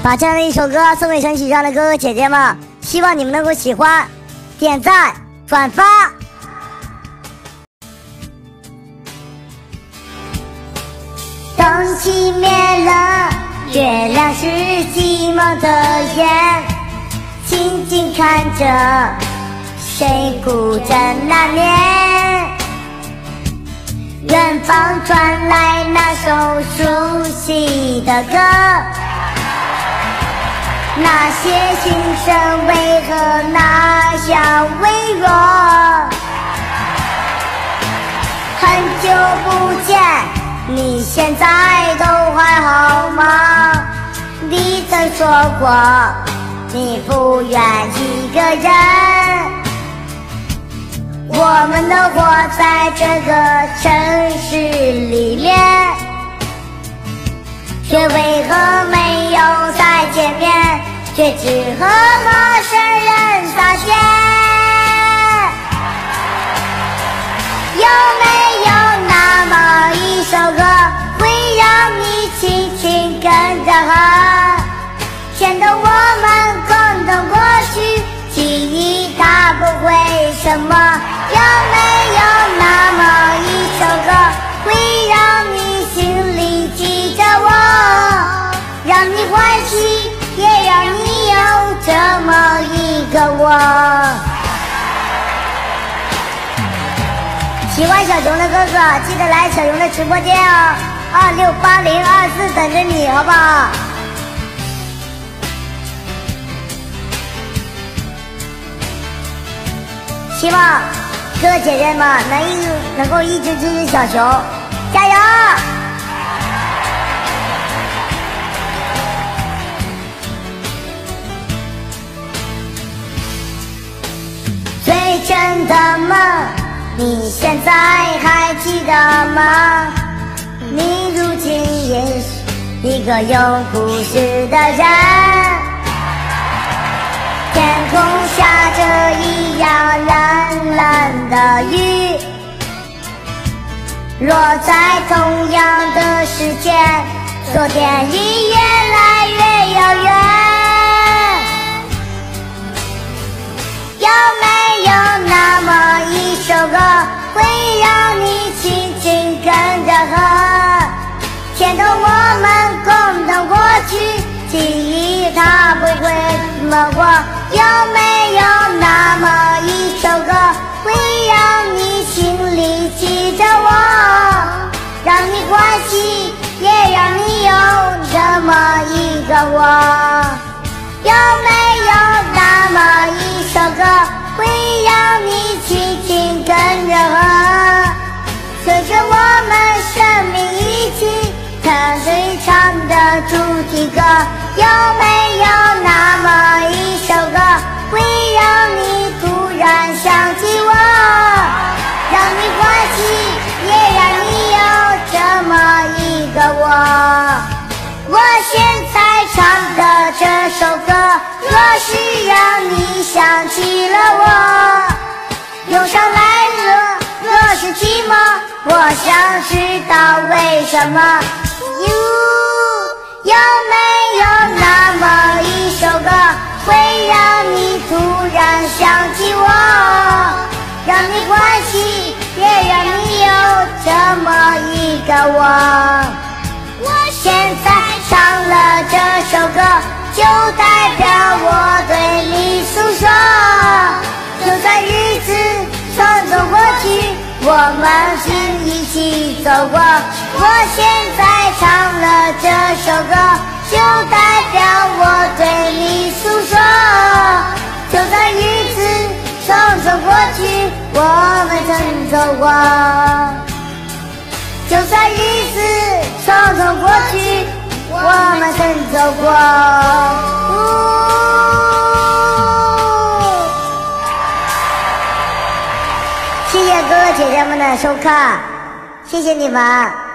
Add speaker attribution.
Speaker 1: 把这样的一首歌送给神曲上的哥哥姐姐们，希望你们能够喜欢，点赞转发。灯熄灭了，月亮是寂寞的眼，静静看着谁孤枕难眠。远方传来那首熟悉的歌，那些心声为何那样微弱？很久不见，你现在都还好吗？你曾说过你不愿一个人，我们都活在这个城市里面，却为何没有再见面，却只和陌生人撒线？有没有那么一首歌，会让你轻轻跟着和，牵动我们共同过去，记忆它不会什么？有没有那么一首歌，会让你心里记着我，让你欢喜，也让你有这么一个我？喜欢小熊的哥哥，记得来小熊的直播间哦，268024等着你，好不好？希望哥哥姐姐们能够一直支持小熊，加油！最真的梦，你现在还记得吗？你如今也是一个有故事的人，天空下着一样冷冷的雨，落在同样的时间，昨天已越来越遥远。有没有那么一首歌，会让你轻轻跟着和，牵动我们共同过去，记忆它不会错过？有没有那么一首歌，会让你心里记着我，让你欢喜，也让你有这么一个我？有没有那么一首歌，会让你轻轻跟着和，随着我们生命一起看最长的主题歌？有没有那么一首歌，会让你突然想起我，让你欢喜，也让你有这么一个我？我现在唱的这首歌，若是让你想起了我，忧伤来了，若是寂寞，我想知道为什么。有没有那么一首歌，会让你突然想起我，让你欢喜，也让你有这么一个我？我现在唱了这首歌，就代表我对你诉说，就算日子匆匆过去，我们是一起走过。我现在唱了这首歌，就代表我对你诉说，就算日子匆匆过去，我们曾走过。就算日子匆匆过去，我们曾走过。谢谢哥哥姐姐们的收看，谢谢你们。